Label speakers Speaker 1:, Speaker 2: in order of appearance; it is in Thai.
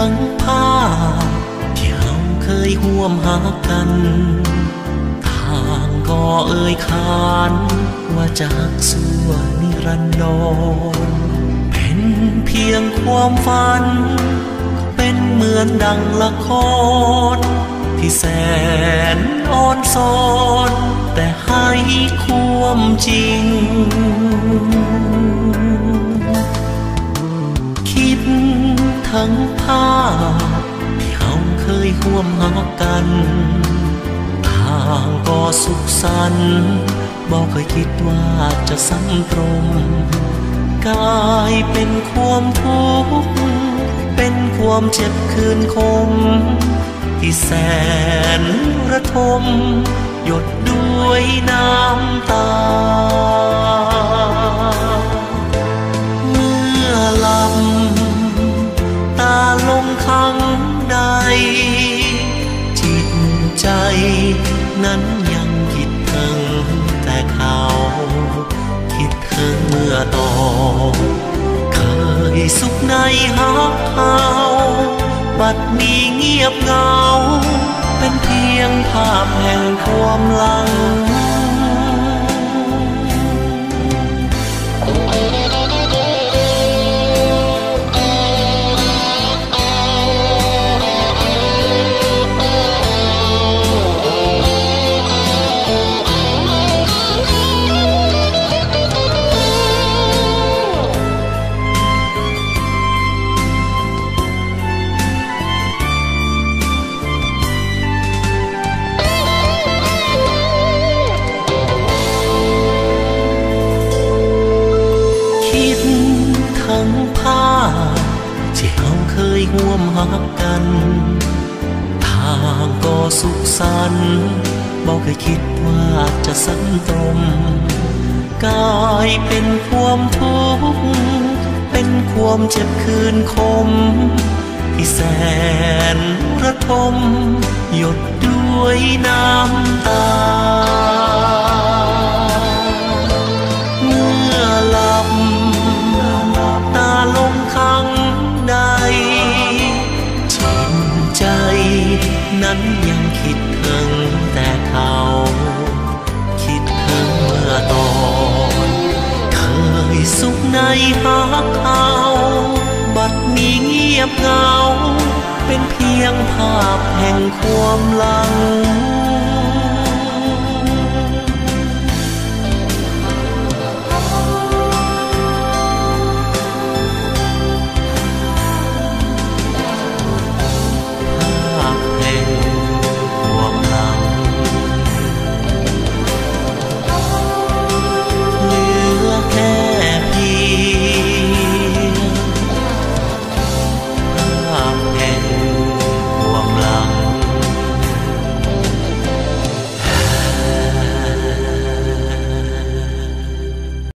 Speaker 1: ทั้งภาพที่เราเคยห่วมหากันทางก็เอ่ยขานว่าจากสัวนิรันดรเป็นเพียงความฝันเป็นเหมือนดังละครที่แสนอ่อนซ้อนแต่ให้ความจริงคิดทั้งภาพที่เราเคยห่วมหากันทางก็สุขสันต์บอกเคยคิดว่าจะซ้ำตรงกลายเป็นความทุกข์เป็นความเจ็บคืนคมที่แสนระทมหยดด้วยน้ำตาเมื่อลำตาลงครั้งใดจิตใจนั้นยังคิดถึงแต่เขาคิดถึงเมื่อตอนเคยสุขในหักเขาบัดนี้เงียบเหงาเป็นเพียงภาพแห่งความหลังทั้งภาพที่เราเคยห่วมหากันทางก็สุขสันต์บอกเคยคิดว่าจะซ้ำตรงกลายเป็นความทุกข์เป็นความเจ็บคืนคมที่แสนระทมหยดด้วยน้ำตาเมื่อหลับตาลงครั้งใดจิตใจนั้นยังคิดถึงแต่เขาคิดถึงเมื่อตอนเคยสุขในหักเขาบัดนี้เงียบเหงาเป็นเพียงภาพแห่งความหลัง